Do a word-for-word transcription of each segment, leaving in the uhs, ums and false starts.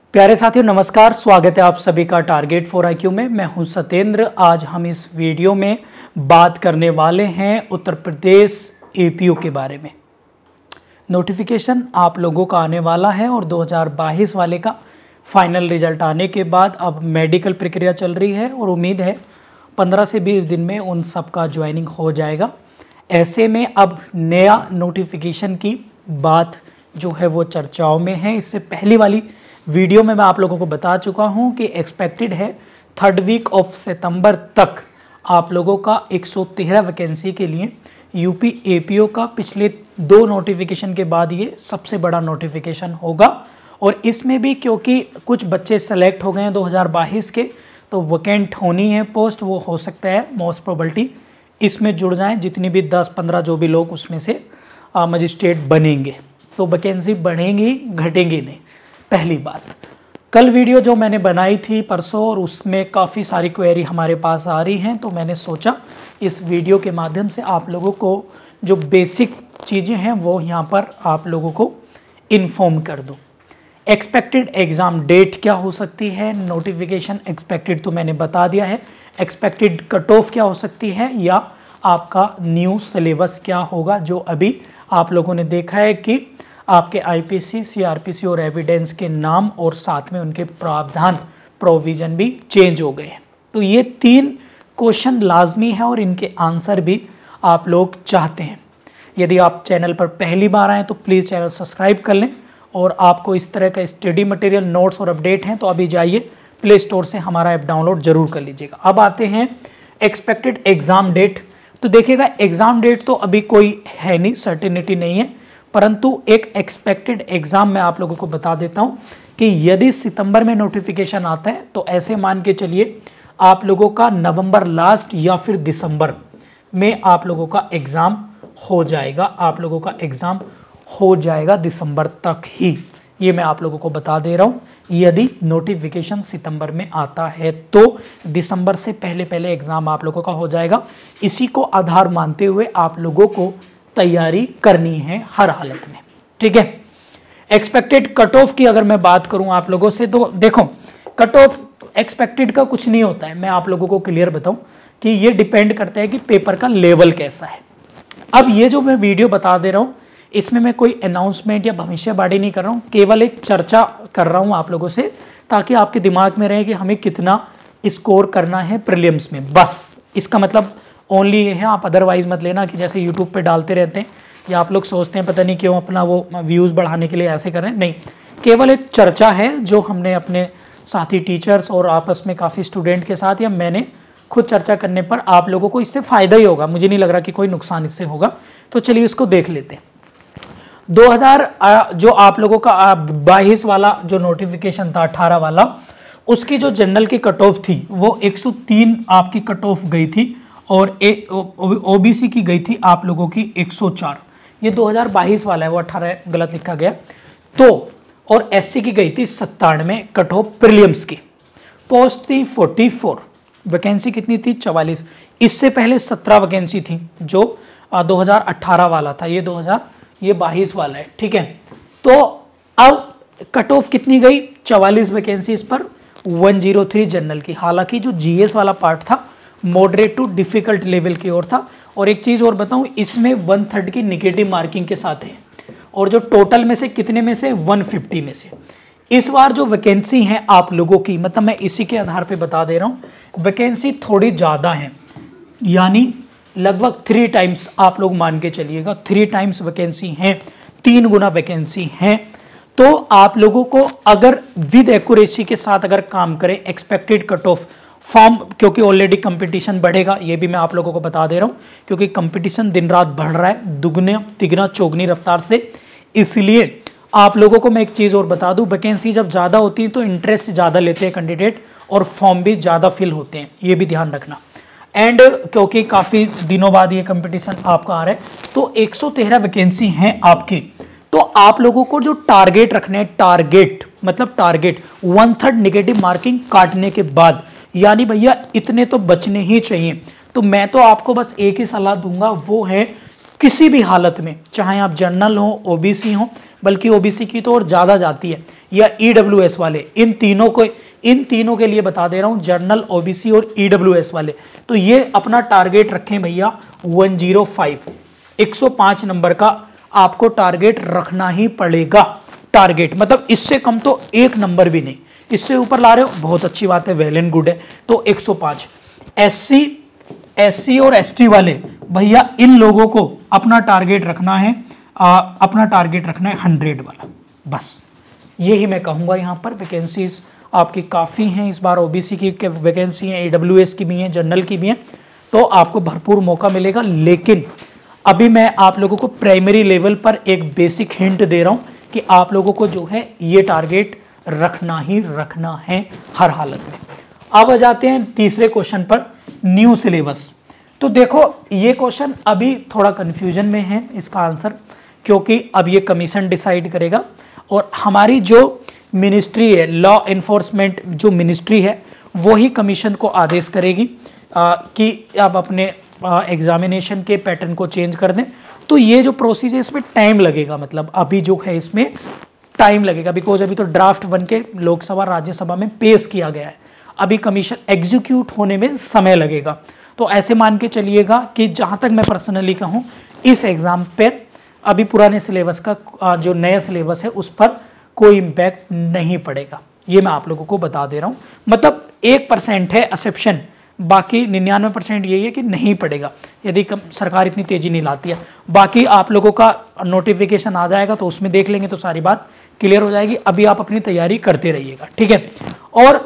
प्यारे साथियों नमस्कार, स्वागत है आप सभी का टारगेट फॉर आईक्यू में। मैं हूं सत्येंद्र। आज हम इस वीडियो में बात करने वाले हैं उत्तर प्रदेश एपीओ के बारे में। नोटिफिकेशन आप लोगों का आने वाला है और दो हज़ार बाईस वाले का फाइनल रिजल्ट आने के बाद अब मेडिकल प्रक्रिया चल रही है और उम्मीद है पंद्रह से बीस दिन में उन सब का ज्वाइनिंग हो जाएगा। ऐसे में अब नया नोटिफिकेशन की बात जो है वो चर्चाओं में है। इससे पहली वाली वीडियो में मैं आप लोगों को बता चुका हूं कि एक्सपेक्टेड है थर्ड वीक ऑफ सितंबर तक आप लोगों का एक सौ तेरह वैकेंसी के लिए यूपी एपीओ का पिछले दो नोटिफिकेशन के बाद ये सबसे बड़ा नोटिफिकेशन होगा। और इसमें भी क्योंकि कुछ बच्चे सेलेक्ट हो गए हैं दो हज़ार बाईस के, तो वैकेंट होनी है पोस्ट, वो हो सकता है मोस्ट प्रोबेबिलिटी इसमें जुड़ जाएं जितनी भी दस पंद्रह जो भी लोग उसमें से मजिस्ट्रेट बनेंगे, तो वैकेंसी बढ़ेंगी घटेंगी नहीं। पहली बात, कल वीडियो जो मैंने बनाई थी परसों और उसमें काफ़ी सारी क्वेरी हमारे पास आ रही हैं, तो मैंने सोचा इस वीडियो के माध्यम से आप लोगों को जो बेसिक चीज़ें हैं वो यहाँ पर आप लोगों को इन्फॉर्म कर दूँ। एक्सपेक्टेड एग्ज़ाम डेट क्या हो सकती है, नोटिफिकेशन एक्सपेक्टेड तो मैंने बता दिया है, एक्सपेक्टेड कट ऑफ क्या हो सकती है, या आपका न्यू सिलेबस क्या होगा। जो अभी आप लोगों ने देखा है कि आपके आईपीसी, सीआरपीसी और एविडेंस के नाम और साथ में उनके प्रावधान प्रोविजन भी चेंज हो गए हैं। तो ये तीन क्वेश्चन लाजमी है और इनके आंसर भी आप लोग चाहते हैं। यदि आप चैनल पर पहली बार आए तो प्लीज़ चैनल सब्सक्राइब कर लें, और आपको इस तरह का स्टडी मटेरियल, नोट्स और अपडेट हैं तो अभी जाइए प्ले स्टोर से हमारा ऐप डाउनलोड जरूर कर लीजिएगा। अब आते हैं एक्सपेक्टेड एग्ज़ाम डेट। तो देखिएगा, एग्ज़ाम डेट तो अभी कोई है नहीं, सर्टेनिटी नहीं है, परंतु एक एक्सपेक्टेड एग्ज़ाम मैं आप लोगों को बता देता हूं कि यदि सितंबर में नोटिफिकेशन आता है तो ऐसे मान के चलिए आप लोगों का नवंबर लास्ट या फिर दिसंबर में आप लोगों का एग्ज़ाम हो जाएगा। आप लोगों का एग्ज़ाम हो जाएगा दिसंबर तक ही, ये मैं आप लोगों को बता दे रहा हूं। यदि नोटिफिकेशन सितंबर में आता है तो दिसंबर से पहले पहले एग्ज़ाम आप लोगों का हो जाएगा। इसी को आधार मानते हुए आप लोगों को तैयारी करनी है हर हालत में, ठीक है। एक्सपेक्टेड कट ऑफ की अगर मैं बात करूं आप लोगों से, तो देखो कट ऑफ एक्सपेक्टेड का कुछ नहीं होता है। मैं आप लोगों को क्लियर बताऊं कि ये डिपेंड करता है कि पेपर का लेवल कैसा है। अब ये जो मैं वीडियो बता दे रहा हूं इसमें मैं कोई अनाउंसमेंट या भविष्यवाणी नहीं कर रहा हूं, केवल एक चर्चा कर रहा हूं आप लोगों से, ताकि आपके दिमाग में रहे कि हमें कितना स्कोर करना है प्रीलिम्स में। बस इसका मतलब ओनली ये है, आप अदरवाइज मत लेना कि जैसे यूट्यूब पे डालते रहते हैं या आप लोग सोचते हैं पता नहीं क्यों अपना वो व्यूज़ बढ़ाने के लिए ऐसे कर रहे हैं। नहीं, केवल एक चर्चा है जो हमने अपने साथी टीचर्स और आपस में काफ़ी स्टूडेंट के साथ या मैंने खुद चर्चा करने पर आप लोगों को इससे फ़ायदा ही होगा। मुझे नहीं लग रहा कि कोई नुकसान इससे होगा, तो चलिए इसको देख लेते हैं। दो हज़ार जो आप लोगों का बाईस वाला जो नोटिफिकेशन था, अठारह वाला, उसकी जो जनरल की कट ऑफ थी वो एक सौ तीन आपकी कट ऑफ गई थी और ओबीसी की गई थी आप लोगों की एक सौ चार। ये दो हज़ार बाईस वाला है, वो अठारह गलत लिखा गया। तो और एससी की गई थी सत्तानवे कट ऑफ प्रीलिम्स की। पोस्ट थी चौवालीस, वैकेंसी कितनी थी चवालीस। इससे पहले सत्रह वैकेंसी थी जो दो हज़ार अठारह वाला था, ये दो हज़ार ये बाईस वाला है, ठीक है। तो अब कट ऑफ कितनी गई, चवालीस वैकेंसी इस पर, एक सौ तीन जनरल की। हालांकि जो जीएस वाला पार्ट था मॉडरेट टू डिफिकल्ट लेवल की ओर था। और एक चीज़ और बताऊं, इसमें वन थर्ड की निगेटिव मार्किंग के साथ है, और जो टोटल में से कितने में से एक सौ पचास में से इस बार जो वैकेंसी है आप लोगों की, मतलब मैं इसी के आधार पे बता दे रहा हूं, वैकेंसी थोड़ी ज़्यादा है, यानी लगभग थ्री टाइम्स आप लोग मान के चलिएगा, थ्री टाइम्स वैकेंसी है, तीन गुना वैकेंसी है। तो आप लोगों को अगर विद एक्यूरेसी के साथ अगर काम करें, एक्सपेक्टेड कट ऑफ फॉर्म, क्योंकि ऑलरेडी कंपटीशन बढ़ेगा, ये भी मैं आप लोगों को बता दे रहा हूँ, क्योंकि कंपटीशन दिन रात बढ़ रहा है दुगने तिगना चौगनी रफ्तार से। इसलिए आप लोगों को मैं एक चीज़ और बता दूं, वैकेंसी जब ज़्यादा होती है तो इंटरेस्ट ज़्यादा लेते हैं कैंडिडेट और फॉर्म भी ज़्यादा फिल होते हैं, ये भी ध्यान रखना। एंड क्योंकि काफ़ी दिनों बाद ये कंपटीशन आपका आ रहा है, तो एक सौ तेरह वैकेंसी हैं आपकी। तो आप लोगों को जो टारगेट रखने हैं, टारगेट मतलब target one third negative marking काटने के बाद, यानी भैया इतने तो बचने ही चाहिए। तो मैं तो आपको बस एक ही सलाह दूंगा, वो है किसी भी हालत में, चाहे आप जनरल हो, ओबीसी हो, बल्कि ओबीसी की तो और ज़्यादा जाती है, या ईडब्ल्यूएस वाले, इन तीनों को इन तीनों के लिए बता दे रहा हूँ, जनरल, ओबीसी और ईडब्ल्यूएस वाले, तो ये अपना टारगेट रखें भैया एक सौ पाँच, एक सौ पाँच नंबर का आपको टारगेट रखना ही पड़ेगा। टारगेट मतलब इससे कम तो एक नंबर भी नहीं, इससे ऊपर ला रहे हो बहुत अच्छी बात है, वेल एंड गुड है। तो एक सौ पाँच। एससी एससी और एसटी वाले भैया, इन लोगों को अपना टारगेट रखना है, आ, अपना टारगेट रखना है हंड्रेड वाला, बस यही मैं कहूँगा। यहाँ पर वैकेंसीज आपकी काफ़ी हैं इस बार, ओबीसी की वैकेंसी है, ईडब्ल्यूएस की भी है, जनरल की भी है, तो आपको भरपूर मौका मिलेगा। लेकिन अभी मैं आप लोगों को प्राइमरी लेवल पर एक बेसिक हिंट दे रहा हूँ कि आप लोगों को जो है ये टारगेट रखना ही रखना है हर हालत में। अब आ जाते हैं तीसरे क्वेश्चन पर, न्यू सिलेबस। तो देखो ये क्वेश्चन अभी थोड़ा कंफ्यूजन में है इसका आंसर, क्योंकि अब ये कमीशन डिसाइड करेगा और हमारी जो मिनिस्ट्री है, लॉ इन्फोर्समेंट जो मिनिस्ट्री है, वो ही कमीशन को आदेश करेगी आ, कि आप अपने एग्जामिनेशन के पैटर्न को चेंज कर दें। तो ये जो प्रोसीजर है इसमें टाइम लगेगा, मतलब अभी जो है इसमें टाइम लगेगा, बिकॉज अभी तो ड्राफ्ट बन के लोकसभा राज्यसभा में पेश किया गया है, अभी कमीशन एग्जीक्यूट होने में समय लगेगा। तो ऐसे मान के चलिएगा कि जहां तक मैं पर्सनली कहूं, इस एग्जाम पर अभी पुराने सिलेबस का जो नया सिलेबस है उस पर कोई इम्पैक्ट नहीं पड़ेगा, ये मैं आप लोगों को बता दे रहा हूं। मतलब एक परसेंट है एक्सेप्शन, बाकी निन्यानवे परसेंट यही है कि नहीं पड़ेगा यदि सरकार इतनी तेजी नहीं लाती है। बाकी आप लोगों का नोटिफिकेशन आ जाएगा तो उसमें देख लेंगे तो सारी बात क्लियर हो जाएगी। अभी आप अपनी तैयारी करते रहिएगा, ठीक है। और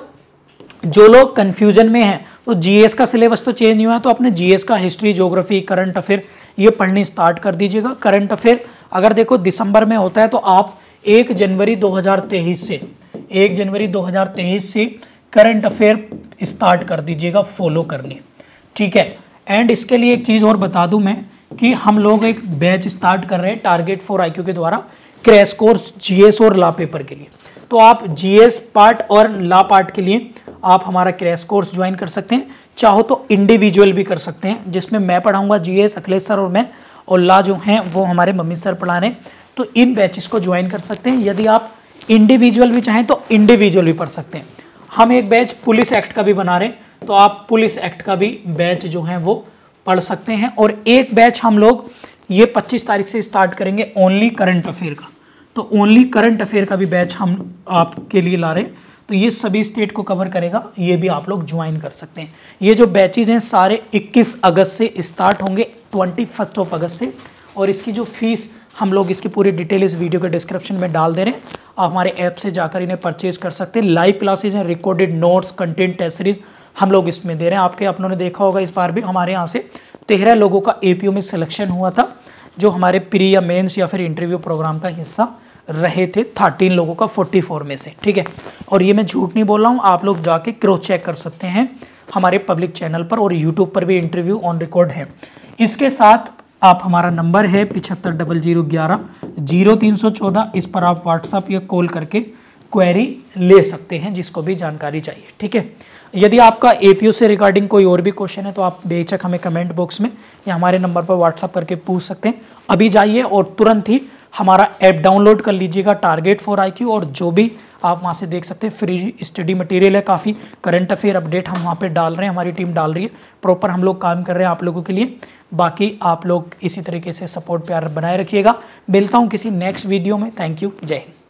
जो लोग कंफ्यूजन में हैं, तो जीएस का सिलेबस तो चेंज नहीं हुआ है, तो अपने जीएस का हिस्ट्री, ज्योग्राफी, करंट अफेयर ये पढ़नी स्टार्ट कर दीजिएगा। करंट अफेयर अगर देखो दिसंबर में होता है तो आप एक जनवरी दो हज़ार तेईस से एक जनवरी दो हज़ार तेईस से करंट अफेयर स्टार्ट कर दीजिएगा फॉलो करनी, ठीक है। एंड इसके लिए एक चीज़ और बता दूं मैं कि हम लोग एक बैच स्टार्ट कर रहे हैं टारगेट फॉर आईक्यू के द्वारा, क्रैश कोर्स जीएस और लॉ पेपर के लिए। तो आप जीएस पार्ट और लॉ पार्ट के लिए आप हमारा क्रैश कोर्स ज्वाइन कर सकते हैं, चाहो तो इंडिविजुअल भी कर सकते हैं, जिसमें मैं पढ़ाऊंगा जीएस, अखिलेश सर और मैं, और लॉ जो हैं वो हमारे मम्मी सर पढ़ा रहे हैं। तो इन बैचेस को ज्वाइन कर सकते हैं। यदि आप इंडिविजुअल भी चाहें तो इंडिविजुअल भी पढ़ सकते हैं। हम एक बैच पुलिस एक्ट का भी बना रहे हैं, तो आप पुलिस एक्ट का भी बैच जो है वो पढ़ सकते हैं। और एक बैच हम लोग ये पच्चीस तारीख से स्टार्ट करेंगे ओनली करंट अफेयर का, तो ओनली करंट अफेयर का भी बैच हम आपके लिए ला रहे हैं। तो ये सभी स्टेट को कवर करेगा, ये भी आप लोग ज्वाइन कर सकते हैं। ये जो बैचेज हैं सारे इक्कीस अगस्त से स्टार्ट होंगे, ट्वेंटी फर्स्ट ऑफ अगस्त से। और इसकी जो फीस हम लोग इसकी पूरी डिटेल इस वीडियो के डिस्क्रिप्शन में डाल दे रहे हैं, आप हमारे ऐप से जाकर इन्हें परचेज कर सकते हैं। लाइव क्लासेज हैं, recorded notes, content, test series हम लोग इसमें दे रहे हैं। आपके अपनों ने देखा होगा इस बार भी हमारे यहाँ से तेरह लोगों का एपीओ में सिलेक्शन हुआ था, जो हमारे प्री या मेंस या फिर इंटरव्यू प्रोग्राम का हिस्सा रहे थे, थर्टीन लोगों का चौवालीस में से, ठीक है। और ये मैं झूठ नहीं बोल रहा हूँ, आप लोग जाके क्रॉस चेक कर सकते हैं हमारे पब्लिक चैनल पर, और यूट्यूब पर भी इंटरव्यू ऑन रिकॉर्ड है। इसके साथ आप हमारा नंबर है पिछहत्तर डबल जीरो ग्यारह जीरो तीन सौ चौदह, इस पर आप व्हाट्सअप या कॉल करके क्वेरी ले सकते हैं जिसको भी जानकारी चाहिए, ठीक है। यदि आपका एपीओ से रिगार्डिंग कोई और भी क्वेश्चन है तो आप बेशक हमें कमेंट बॉक्स में या हमारे नंबर पर व्हाट्सअप करके पूछ सकते हैं। अभी जाइए और तुरंत ही हमारा ऐप डाउनलोड कर लीजिएगा टारगेट फॉर आईक्यू, और जो भी आप वहाँ से देख सकते हैं फ्री स्टडी मटेरियल है, काफ़ी करंट अफेयर अपडेट हम वहाँ पे डाल रहे हैं, हमारी टीम डाल रही है, प्रॉपर हम लोग काम कर रहे हैं आप लोगों के लिए। बाकी आप लोग इसी तरीके से सपोर्ट प्यार बनाए रखिएगा। मिलता हूँ किसी नेक्स्ट वीडियो में। थैंक यू, जय हिंद।